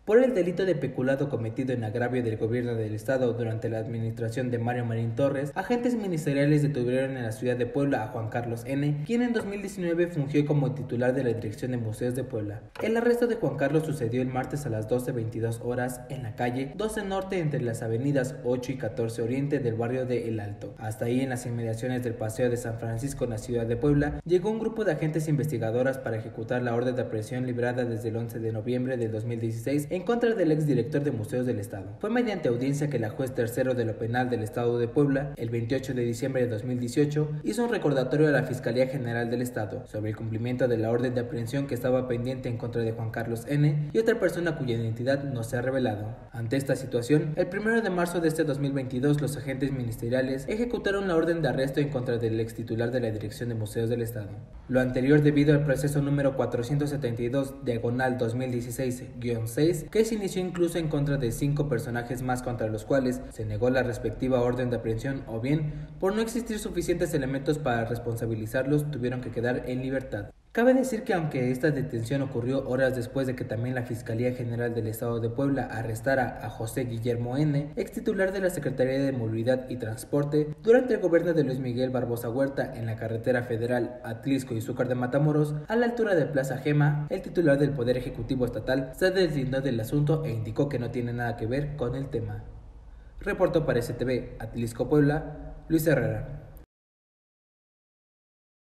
por el delito de peculado cometido en agravio del gobierno del estado durante la administración de Mario Marín Torres. Agentes ministeriales detuvieron en la ciudad de Puebla a Juan Carlos N., quien en 2019 fungió como titular de la Dirección de Museos de Puebla. El arresto de Juan Carlos sucedió el martes a las 12:22 horas en la calle 12 Norte entre las avenidas 8 y 14 Oriente del barrio de El Alto. Hasta ahí, en las inmediaciones del Paseo de San Francisco en la ciudad de Puebla, llegó un grupo de agentes investigadoras para ejecutar la orden de aprehensión librada desde el 11 de noviembre de 2016 en contra del exdirector de Museos del Estado. Fue mediante audiencia que la juez tercero de lo penal del Estado de Puebla, el 28 de diciembre de 2018, hizo un recordatorio a la Fiscalía General del Estado sobre el cumplimiento de la orden de aprehensión que estaba pendiente en contra de Juan Carlos N. y otra persona cuya identidad no se ha revelado. Ante esta situación, el 1 de marzo de este 2022, los agentes ministeriales ejecutaron la orden de arresto en contra del extitular de la Dirección de Museos del Estado. Lo anterior debido al proceso número 472/2016-6, que se inició incluso en contra de 5 personajes más contra los cuales se negó la respectiva orden de aprehensión, o bien, por no existir suficientes elementos para responsabilizarlos, tuvieron que quedar en libertad. Cabe decir que aunque esta detención ocurrió horas después de que también la Fiscalía General del Estado de Puebla arrestara a José Guillermo N., ex titular de la Secretaría de Movilidad y Transporte, durante el gobierno de Luis Miguel Barbosa Huerta en la carretera federal Atlisco-Izúcar de Matamoros, a la altura de Plaza Gema, el titular del Poder Ejecutivo Estatal se deslindó del asunto e indicó que no tiene nada que ver con el tema. Reportó para STV Atlisco Puebla, Luis Herrera.